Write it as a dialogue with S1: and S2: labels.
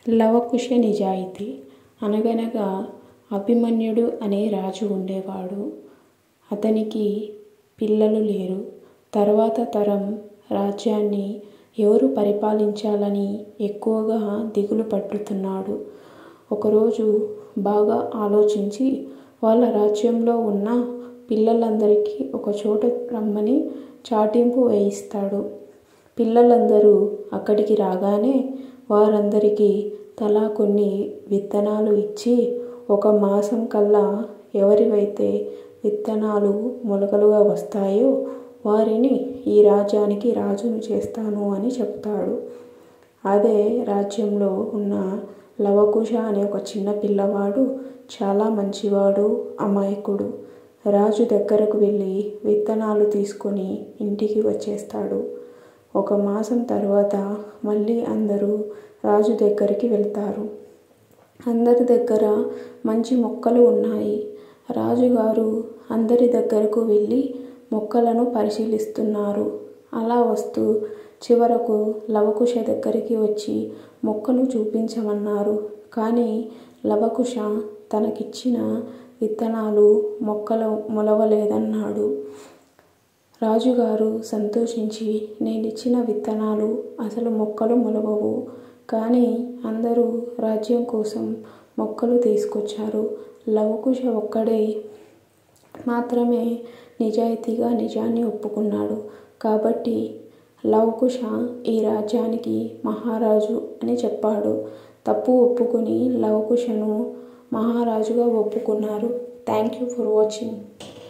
S1: లవకుశ నిజాయితీ. అనగనగా అభిమన్యుడు అనే రాజు ఉండేవాడు. అతనికి పిల్లలు లేరు. తర్వాత తరం రాజ్యాన్ని ఎవరు పరిపాలించాలని ఎక్కువగా దిగులు పడుతున్నాడు. ఒకరోజు బాగా ఆలోచించి వాళ్ళ రాజ్యంలో ఉన్న పిల్లలందరికీ ఒకచోట రమ్మని చాటింపు వేయిస్తాడు. పిల్లలందరూ అక్కడికి రాగానే వారందరికీ తలా కొన్ని విత్తనాలు ఇచ్చి 1 మాసం కల్లా ఎవరివైతే విత్తనాలు మొలకలుగా వస్తాయో వారిని ఈ రాజ్యానికి రాజును చేస్తాను అని చెప్తాడు. అదే రాజ్యంలో ఉన్న లవకుశ అనే ఒక చిన్న పిల్లవాడు చాలా మంచివాడు, అమాయకుడు. రాజు దగ్గరకు వెళ్ళి విత్తనాలు తీసుకొని ఇంటికి వచ్చేస్తాడు. 1 మాసం తర్వాత మళ్ళీ అందరూ రాజు దగ్గరికి వెళ్తారు. అందరి దగ్గర మంచి మొక్కలు ఉన్నాయి. రాజుగారు అందరి దగ్గరకు వెళ్ళి మొక్కలను పరిశీలిస్తున్నారు. అలా వస్తూ చివరకు లవకుశ దగ్గరికి వచ్చి మొక్కను చూపించమన్నారు. కానీ లవకుశ తనకిచ్చిన విత్తనాలు మొక్కలు మొలవలేదన్నాడు. రాజుగారు సంతోషించి నేనిచ్చిన విత్తనాలు అసలు మొక్కలు మొలవవు, కానీ అందరూ రాజ్యం కోసం మొక్కలు తీసుకొచ్చారు. లవకుశ ఒక్కడే మాత్రమే నిజాయితీగా నిజాన్ని ఒప్పుకున్నాడు. కాబట్టి లవకుశ ఈ రాజ్యానికి మహారాజు అని చెప్పాడు. తప్పు ఒప్పుకొని లవకుశను మహారాజుగా ఒప్పుకున్నారు. Thank you for watching.